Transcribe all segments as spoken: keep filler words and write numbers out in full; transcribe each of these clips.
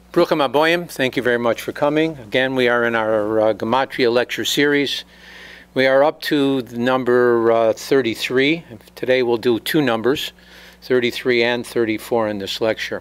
Bruchim Aboyim, thank you very much for coming. Again, we are in our uh, Gematria lecture series. We are up to the number uh, thirty-three. Today we'll do two numbers, thirty-three and thirty-four in this lecture.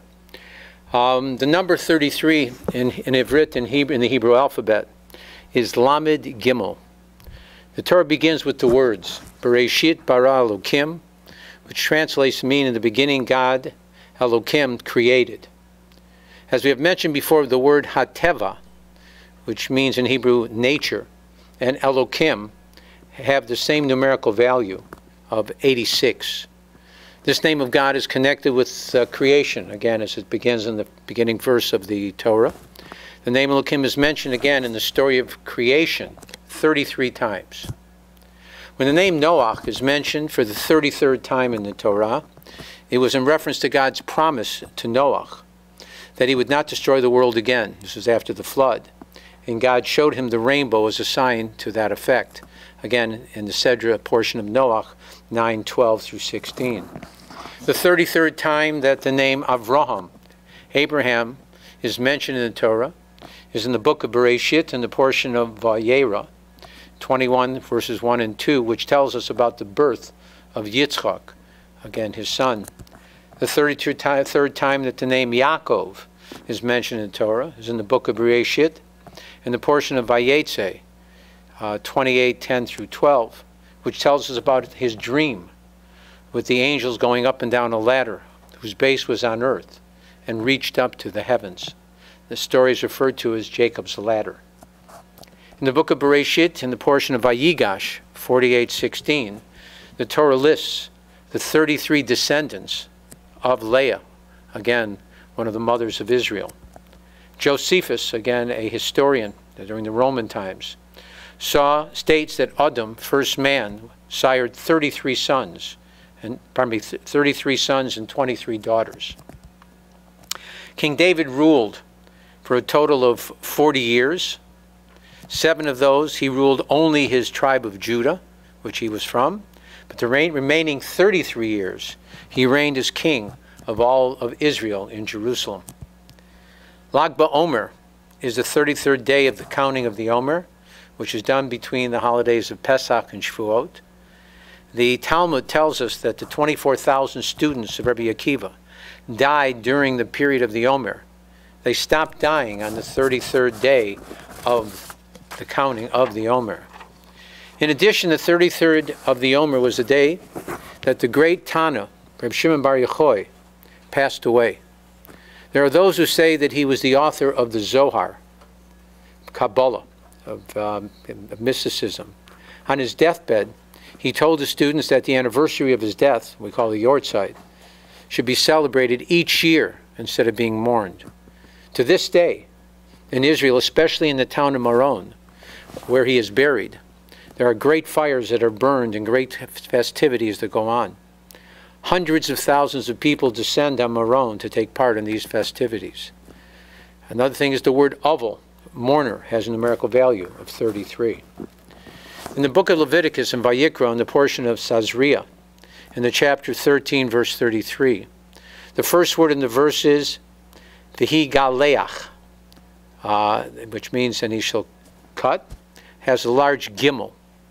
Um, the number thirty-three in, in Ivrit, in, Hebrew, in the Hebrew alphabet, is Lamed Gimel. The Torah begins with the words, Bereshit bara Elokim, which translates to mean in the beginning God, Elokim, created. As we have mentioned before, the word Hateva, which means in Hebrew nature, and Elokim have the same numerical value of eighty-six. This name of God is connected with uh, creation, again, as it begins in the beginning verse of the Torah. The name Elokim is mentioned again in the story of creation thirty-three times. When the name Noach is mentioned for the thirty-third time in the Torah, it was in reference to God's promise to Noach that he would not destroy the world again. This was after the flood. And God showed him the rainbow as a sign to that effect. Again, in the Sedra portion of Noach, nine, twelve through sixteen. The thirty-third time that the name Avraham, Abraham, is mentioned in the Torah is in the book of Bereshit in the portion of Vayera, twenty-one, verses one and two, which tells us about the birth of Yitzchak, again, his son. The thirty-third time that the name Yaakov is mentioned in the Torah is in the book of Bereshit, in the portion of Vayetze, uh, twenty-eight, ten through twelve, which tells us about his dream with the angels going up and down a ladder whose base was on earth and reached up to the heavens. The story is referred to as Jacob's ladder. In the book of Bereshit, in the portion of Vayigash, forty-eight, sixteen, the Torah lists the thirty-three descendants of Leah, again, one of the mothers of Israel. Josephus, again, a historian during the Roman times, saw, states that Adam, first man, sired thirty-three sons, and pardon me, thirty-three sons and twenty-three daughters. King David ruled for a total of forty years. Seven of those, he ruled only his tribe of Judah, which he was from, but the remaining thirty-three years, he reigned as king of all of Israel in Jerusalem. Lag BaOmer is the thirty-third day of the counting of the Omer, which is done between the holidays of Pesach and Shavuot. The Talmud tells us that the twenty-four thousand students of Rabbi Akiva died during the period of the Omer. They stopped dying on the thirty-third day of the counting of the Omer. In addition, the thirty-third of the Omer was the day that the great Tana, Reb Shimon Bar Yochai, passed away. There are those who say that he was the author of the Zohar, Kabbalah, of, um, of mysticism. On his deathbed, he told his students that the anniversary of his death, we call the Yortzeit, should be celebrated each year instead of being mourned. To this day, in Israel, especially in the town of Maron, where he is buried, there are great fires that are burned and great festivities that go on. Hundreds of thousands of people descend on Maron to take part in these festivities. Another thing is the word Ovel, mourner, has a numerical value of thirty-three. In the book of Leviticus and Vayikra, in the portion of Sazria, in the chapter thirteen, verse thirty-three, the first word in the verse is V'hi Galeach, uh, which means, and he shall cut, has a large gimel.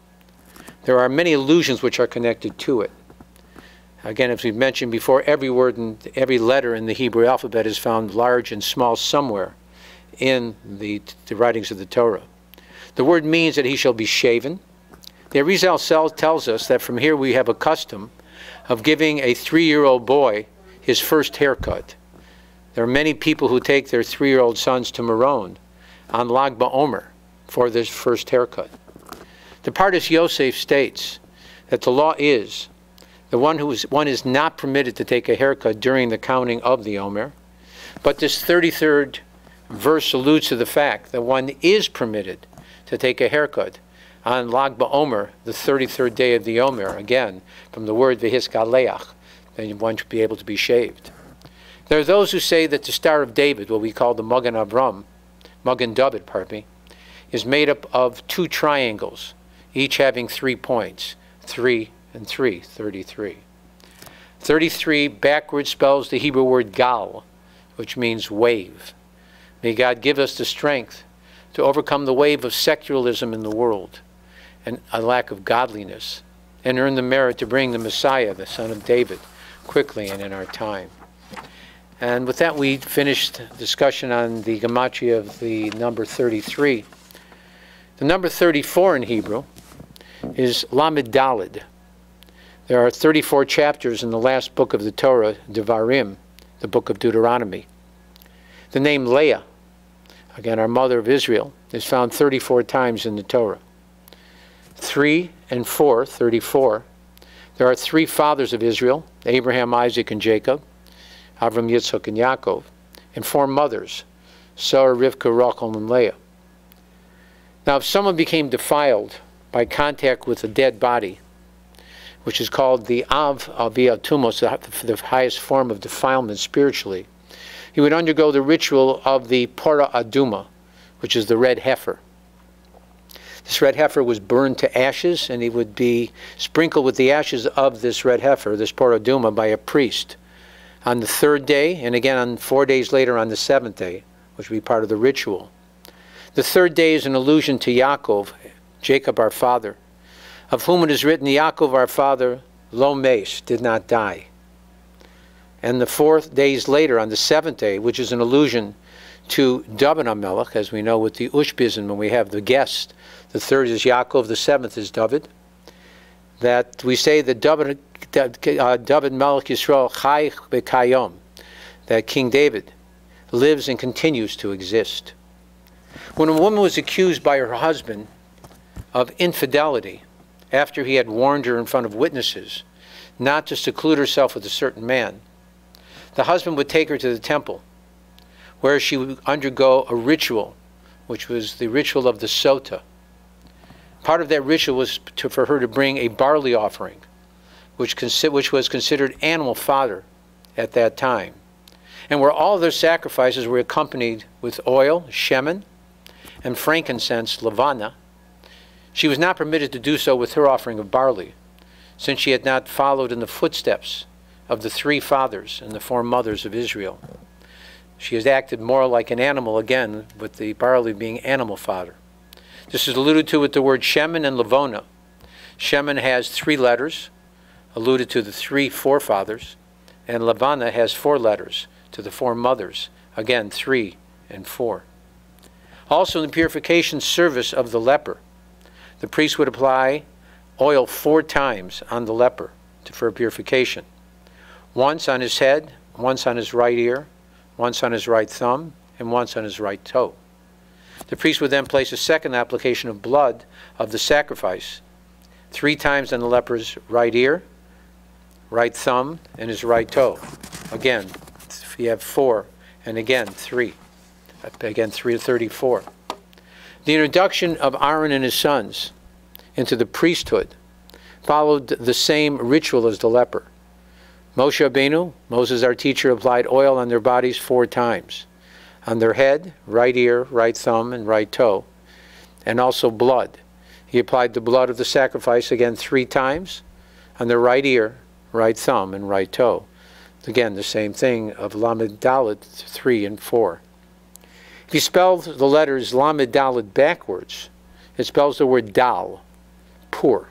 There are many allusions which are connected to it. Again, as we've mentioned before, every word and every letter in the Hebrew alphabet is found large and small somewhere in the, the writings of the Torah. The word means that he shall be shaven. The Arizal tells us that from here we have a custom of giving a three-year-old boy his first haircut. There are many people who take their three-year-old sons to Maron on Lag BaOmer for this first haircut. The Pardes Yosef states that the law is the one who is one is not permitted to take a haircut during the counting of the Omer, but this thirty-third verse alludes to the fact that one is permitted to take a haircut on Lag BaOmer, the thirty-third day of the Omer, again, from the word V'his Galeach, then one should be able to be shaved. There are those who say that the Star of David, what we call the Magen Avram, Magen David, pardon me, is made up of two triangles, each having three points, three and three, thirty-three. thirty-three backwards spells the Hebrew word gal, which means wave. May God give us the strength to overcome the wave of secularism in the world and a lack of godliness, and earn the merit to bring the Messiah, the Son of David, quickly and in our time. And with that, we finished discussion on the Gematria of the number thirty-three. The number thirty-four in Hebrew is Lamed Daled. There are thirty-four chapters in the last book of the Torah, Devarim, the book of Deuteronomy. The name Leah, again our mother of Israel, is found thirty-four times in the Torah. Three and four, thirty-four. There are three fathers of Israel, Abraham, Isaac, and Jacob, Avram, Yitzchak, and Yaakov, and four mothers, Sarah, Rivka, Rachel, and Leah. Now, if someone became defiled by contact with a dead body, which is called the Av Aviyah Tumos, the highest form of defilement spiritually, he would undergo the ritual of the Pora Aduma, which is the red heifer. This red heifer was burned to ashes, and he would be sprinkled with the ashes of this red heifer, this Pora Aduma, by a priest on the third day, and again on four days later on the seventh day, which would be part of the ritual. The third day is an allusion to Yaakov, Jacob our father, of whom it is written, Yaakov our father, lo mesh, did not die. And the fourth days later, on the seventh day, which is an allusion to David HaMelech, as we know with the Ushpizin, when we have the guest, the third is Yaakov, the seventh is David, that we say that David, uh, David Melech Yisrael Chai B'Kayom, that King David lives and continues to exist. When a woman was accused by her husband of infidelity, after he had warned her in front of witnesses not to seclude herself with a certain man, the husband would take her to the temple, where she would undergo a ritual, which was the ritual of the Sota. Part of that ritual was to, for her to bring a barley offering, which, which was considered animal fodder at that time, and where all their sacrifices were accompanied with oil, shemen, and frankincense, lavana. She was not permitted to do so with her offering of barley, since she had not followed in the footsteps of the three fathers and the four mothers of Israel. She has acted more like an animal again, with the barley being animal fodder. This is alluded to with the word shemen and lavona. Shemen has three letters, alluded to the three forefathers, and lavana has four letters, to the four mothers, again three and four. Also in the purification service of the leper, the priest would apply oil four times on the leper for purification. Once on his head, once on his right ear, once on his right thumb, and once on his right toe. The priest would then place a second application of blood of the sacrifice, three times on the leper's right ear, right thumb, and his right toe. Again, you have four, and again, three. Again, three to thirty-four. The introduction of Aaron and his sons into the priesthood followed the same ritual as the leper. Moshe Rabbeinu, Moses our teacher, applied oil on their bodies four times. On their head, right ear, right thumb, and right toe, and also blood. He applied the blood of the sacrifice again three times on their right ear, right thumb, and right toe. Again, the same thing of Lamed Daled, three and four. If you spell the letters Lamed Daled backwards, it spells the word dal, poor.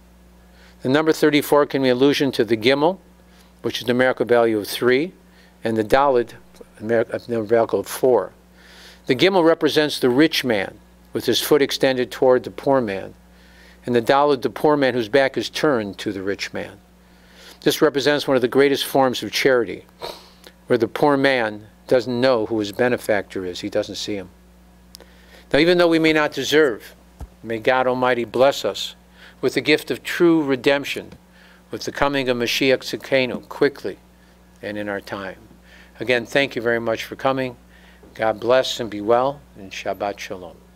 The number thirty-four can be an allusion to the Gimel, which is the numerical value of three, and the Daled, numerical of four. The Gimel represents the rich man, with his foot extended toward the poor man, and the Daled, the poor man whose back is turned to the rich man. This represents one of the greatest forms of charity, where the poor man doesn't know who his benefactor is. He doesn't see him. Now, even though we may not deserve, may God Almighty bless us with the gift of true redemption, with the coming of Mashiach Tzidkenu quickly and in our time. Again, thank you very much for coming. God bless and be well, and Shabbat Shalom.